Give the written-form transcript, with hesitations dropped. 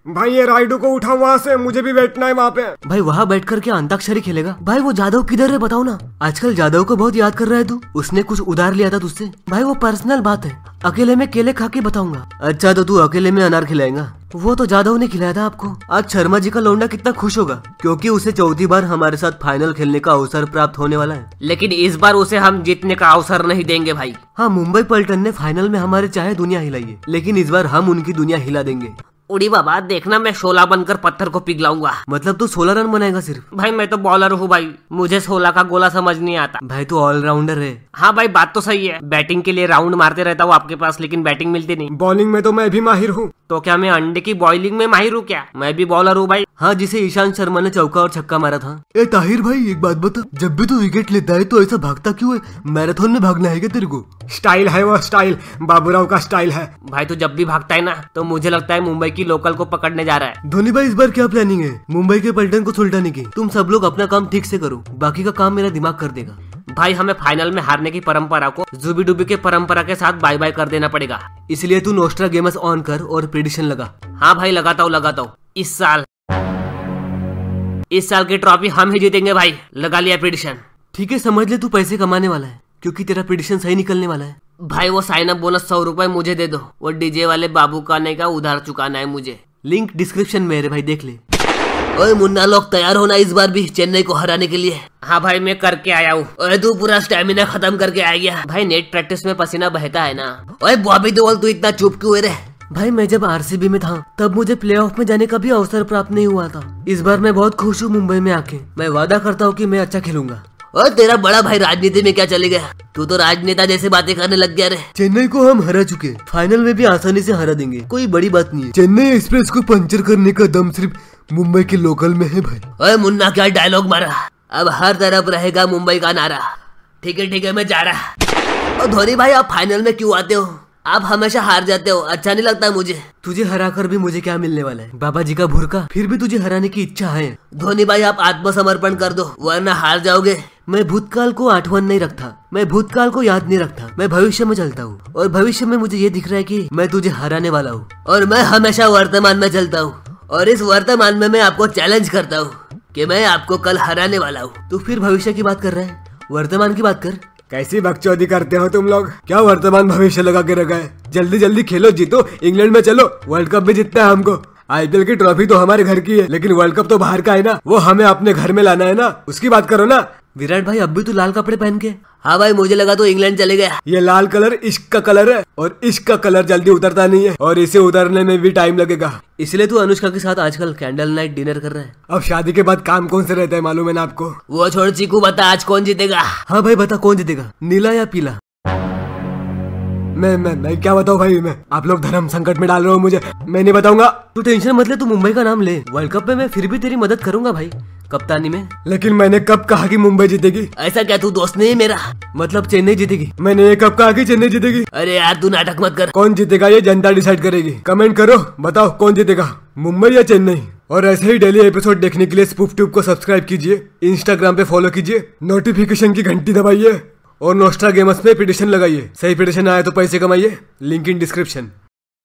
भाई ये राइडू को उठाओ वहाँ से, मुझे भी बैठना है वहाँ पे। भाई वहाँ बैठ कर के अंताक्षरी खेलेगा? भाई वो जादव किधर है बताओ ना। आजकल जादव को बहुत याद कर रहा है तू, उसने कुछ उधार लिया था तुझसे। भाई वो पर्सनल बात है, अकेले में केले खा के बताऊंगा। अच्छा तो तू अकेले में अनार खिलाएगा? वो तो जादव ने खिलाया था आपको। आज शर्मा जी का लौंडा कितना खुश होगा, क्योंकि उसे चौथी बार हमारे साथ फाइनल खेलने का अवसर प्राप्त होने वाला है। लेकिन इस बार उसे हम जीतने का अवसर नहीं देंगे भाई। हाँ, मुंबई पलटन ने फाइनल में हमारे चाहे दुनिया हिलाई है, लेकिन इस बार हम उनकी दुनिया हिला देंगे। उड़ी बाबा देखना, मैं 16 बनकर पत्थर को पिघलाऊंगा। मतलब तू 16 रन बनाएगा सिर्फ? भाई मैं तो बॉलर हूँ भाई, मुझे 16 का गोला समझ नहीं आता। भाई तू ऑलराउंडर है। हाँ भाई बात तो सही है, बैटिंग के लिए राउंड मारते रहता हूँ आपके पास, लेकिन बैटिंग मिलती नहीं। बॉलिंग में तो मैं भी माहिर हूँ। तो क्या मैं अंडे की बॉइलिंग में माहिर हूँ क्या? मैं भी बॉलर हूँ भाई। हाँ, जिसे ईशांत शर्मा ने चौका और छक्का मारा था। ए ताहिर भाई एक बात बता, जब भी तू विकेट लेता है तो ऐसा भागता क्यों है? मैराथन में भागना है क्या तेरे को? स्टाइल है वो, स्टाइल बाबूराव का स्टाइल है। भाई तू जब भी भागता है ना तो मुझे लगता है मुंबई की लोकल को पकड़ने जा रहा है। धोनी भाई इस बार क्या प्लानिंग है मुंबई के पलटन को सुलटाने की? तुम सब लोग अपना काम ठीक से करो, बाकी का काम मेरा दिमाग कर देगा। भाई हमें फाइनल में हारने की परंपरा को जुबी डुबी के परंपरा के साथ बाय बाय कर देना पड़ेगा। इसलिए तू नोस्ट्रा गेमस ऑन कर और प्रेडिक्शन लगा। हाँ भाई लगाता हूँ। इस साल की ट्रॉफी हम ही जीतेंगे भाई, लगा लिया प्रेडिक्शन। ठीक है, समझ ले तू पैसे कमाने वाला है, क्योंकि तेरा प्रेडिक्शन सही निकलने वाला है। भाई वो साइन अप बोनस 100 रुपए मुझे दे दो, वो डीजे वाले बाबू काने का उधार चुकाना है मुझे। लिंक डिस्क्रिप्शन में है भाई, देख ले। ओए मुन्ना लोग तैयार होना इस बार भी चेन्नई को हराने के लिए। हाँ भाई मैं करके आया हूँ। ओए तू पूरा स्टेमिना खत्म करके आ गया भाई, नेट प्रैक्टिस में पसीना बहता है ना। ओए बॉबी देओल तू इतना चुप क्यों है? भाई मैं जब आरसीबी में था तब मुझे प्लेऑफ में जाने का भी अवसर प्राप्त नहीं हुआ था। इस बार मैं बहुत खुश हूँ मुंबई में आके। मैं वादा करता हूँ कि मैं अच्छा खेलूंगा। और तेरा बड़ा भाई राजनीति में क्या चले गया? तू तो राजनेता जैसे बातें करने लग गया रे। चेन्नई को हम हरा चुके, फाइनल में भी आसानी से हरा देंगे, कोई बड़ी बात नहीं है। चेन्नई एक्सप्रेस को पंचर करने का दम सिर्फ मुंबई के लोकल में है भाई। ओए मुन्ना क्या डायलॉग मारा, अब हर तरफ रहेगा मुंबई का नारा। ठीक है मैं जा रहा। और धोनी भाई आप फाइनल में क्यों आते हो? आप हमेशा हार जाते हो, अच्छा नहीं लगता मुझे। तुझे हरा कर भी मुझे क्या मिलने वाला है? बाबा जी का भुरका। फिर भी तुझे हराने की इच्छा है। धोनी भाई आप आत्मसमर्पण कर दो वरना हार जाओगे। मैं भूतकाल को आठवन नहीं रखता, मैं भूतकाल को याद नहीं रखता, मैं भविष्य में चलता हूँ। और भविष्य में मुझे ये दिख रहा है कि मैं तुझे हराने वाला हूँ। और मैं हमेशा वर्तमान में चलता हूँ, और इस वर्तमान में मैं आपको चैलेंज करता हूँ कि मैं आपको कल हराने वाला हूँ। तू फिर भविष्य की बात कर रहा है, वर्तमान की बात कर। कैसी बकचोदी करते हो तुम लोग? क्या वर्तमान भविष्य लगा के रखा है? जल्दी जल्दी खेलो, जीतो, इंग्लैंड में चलो, वर्ल्ड कप भी जीतना है हमको। आईपीएल की ट्रॉफी तो हमारे घर की है, लेकिन वर्ल्ड कप तो बाहर का है ना, वो हमें अपने घर में लाना है ना, उसकी बात करो ना। विराट भाई अब भी तू लाल कपड़े पहन के? हाँ भाई मुझे लगा तो इंग्लैंड चले गया। ये लाल कलर इश्क का कलर है, और इश्क का कलर जल्दी उतरता नहीं है, और इसे उतरने में भी टाइम लगेगा। इसलिए तू अनुष्का के साथ आजकल कैंडल नाइट डिनर कर रहा है। अब शादी के बाद काम कौन से रहता है मालूम है ना आपको? वो छोड़ चीकू, बता आज कौन जीतेगा? हाँ भाई बता, कौन जीतेगा, नीला या पीला? मैं क्या बताऊँ भाई, मैं आप लोग धर्म संकट में डाल रहे हो मुझे, मैं नहीं बताऊंगा। तू टेंशन मत ले, तू मुंबई का नाम ले। वर्ल्ड कप में मैं फिर भी तेरी मदद करूंगा भाई, कप्तानी में। लेकिन मैंने कब कहा कि मुंबई जीतेगी? ऐसा क्या तू दोस्त नहीं है मेरा? मतलब चेन्नई जीतेगी? मैंने ये कब कहा कि चेन्नई जीतेगी? अरे यार तू नाटक मत कर। कौन जीतेगा ये जनता डिसाइड करेगी। कमेंट करो, बताओ कौन जीतेगा, मुंबई या चेन्नई। और ऐसे ही डेली एपिसोड देखने के लिए स्पूफ ट्यूब को सब्सक्राइब कीजिए, इंस्टाग्राम पे फॉलो कीजिए, नोटिफिकेशन की घंटी दबाइए, और नोस्ट्रा गेमस में पिटिशन लगाइए। सही पिटिशन आया तो पैसे कमाइए। Link in description.